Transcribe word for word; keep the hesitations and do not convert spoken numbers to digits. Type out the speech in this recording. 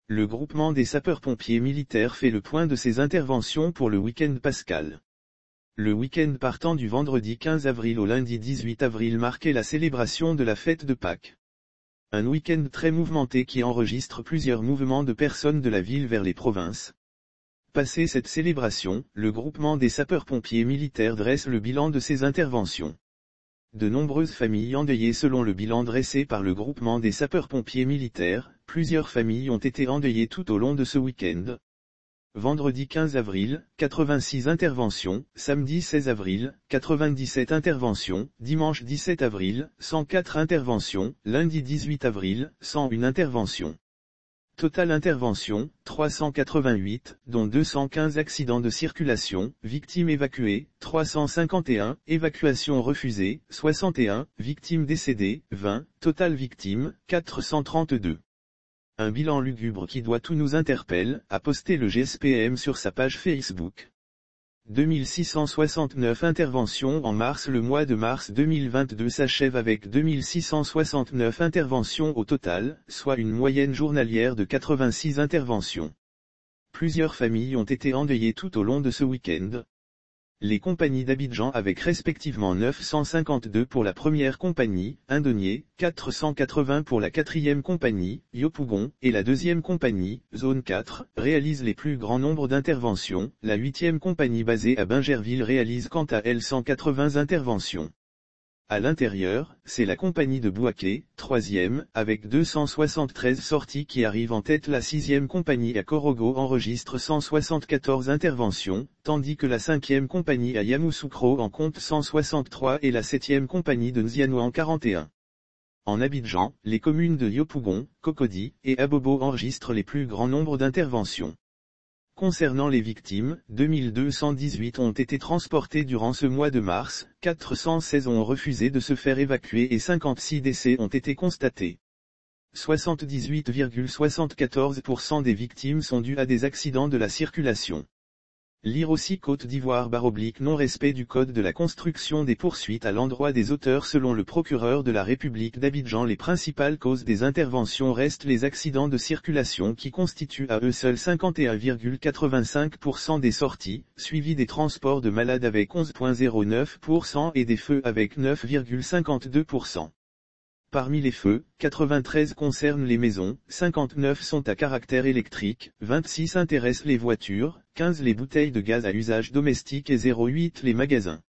Le groupement des sapeurs-pompiers militaires fait le point de ses interventions pour le week-end pascal. Le week-end partant du vendredi quinze avril au lundi dix-huit avril marquait la célébration de la fête de Pâques. Un week-end très mouvementé qui enregistre plusieurs mouvements de personnes de la ville vers les provinces. Passé cette célébration, le groupement des sapeurs-pompiers militaires dresse le bilan de ses interventions. De nombreuses familles endeuillées selon le bilan dressé par le groupement des sapeurs-pompiers militaires, plusieurs familles ont été endeuillées tout au long de ce week-end. Vendredi quinze avril, quatre-vingt-six interventions, samedi seize avril, quatre-vingt-dix-sept interventions, dimanche dix-sept avril, cent quatre interventions, lundi dix-huit avril, cent une interventions. Total intervention, trois cent quatre-vingt-huit, dont deux cent quinze accidents de circulation, victimes évacuées, trois cent cinquante et un, évacuations refusées, soixante et un, victimes décédées, vingt, total victimes, quatre cent trente-deux. Un bilan lugubre qui doit tout nous interpelle, a posté le G S P M sur sa page Facebook. deux mille six cent soixante-neuf interventions en mars. Le mois de mars deux mille vingt-deux s'achève avec deux mille six cent soixante-neuf interventions au total, soit une moyenne journalière de quatre-vingt-six interventions. Plusieurs familles ont été endeuillées tout au long de ce week-end. Les compagnies d'Abidjan avec respectivement neuf cent cinquante-deux pour la première compagnie, Indonier, quatre cent quatre-vingts pour la quatrième compagnie, Yopougon, et la deuxième compagnie, Zone quatre, réalisent les plus grands nombres d'interventions. La huitième compagnie basée à Bingerville réalise quant à elle cent quatre-vingts interventions. À l'intérieur, c'est la compagnie de Bouaké, troisième, avec deux cent soixante-treize sorties qui arrive en tête. La sixième compagnie à Korogo enregistre cent soixante-quatorze interventions, tandis que la cinquième compagnie à Yamoussoukro en compte cent soixante-trois et la septième compagnie de Nziano en quarante et un. En Abidjan, les communes de Yopougon, Cocody, et Abobo enregistrent les plus grands nombres d'interventions. Concernant les victimes, deux mille deux cent dix-huit ont été transportées durant ce mois de mars, quatre cent seize ont refusé de se faire évacuer et cinquante-six décès ont été constatés. soixante-dix-huit virgule soixante-quatorze pour cent des victimes sont dues à des accidents de la circulation. Lire aussi Côte d'Ivoire baroblique non-respect du code de la construction. Des poursuites à l'endroit des auteurs. Selon le procureur de la République d'Abidjan, les principales causes des interventions restent les accidents de circulation qui constituent à eux seuls cinquante et un virgule quatre-vingt-cinq pour cent des sorties, suivis des transports de malades avec onze virgule zéro neuf pour cent et des feux avec neuf virgule cinquante-deux pour cent. Parmi les feux, quatre-vingt-treize concernent les maisons, cinquante-neuf sont à caractère électrique, vingt-six intéressent les voitures, quinze les bouteilles de gaz à usage domestique et zéro huit les magasins.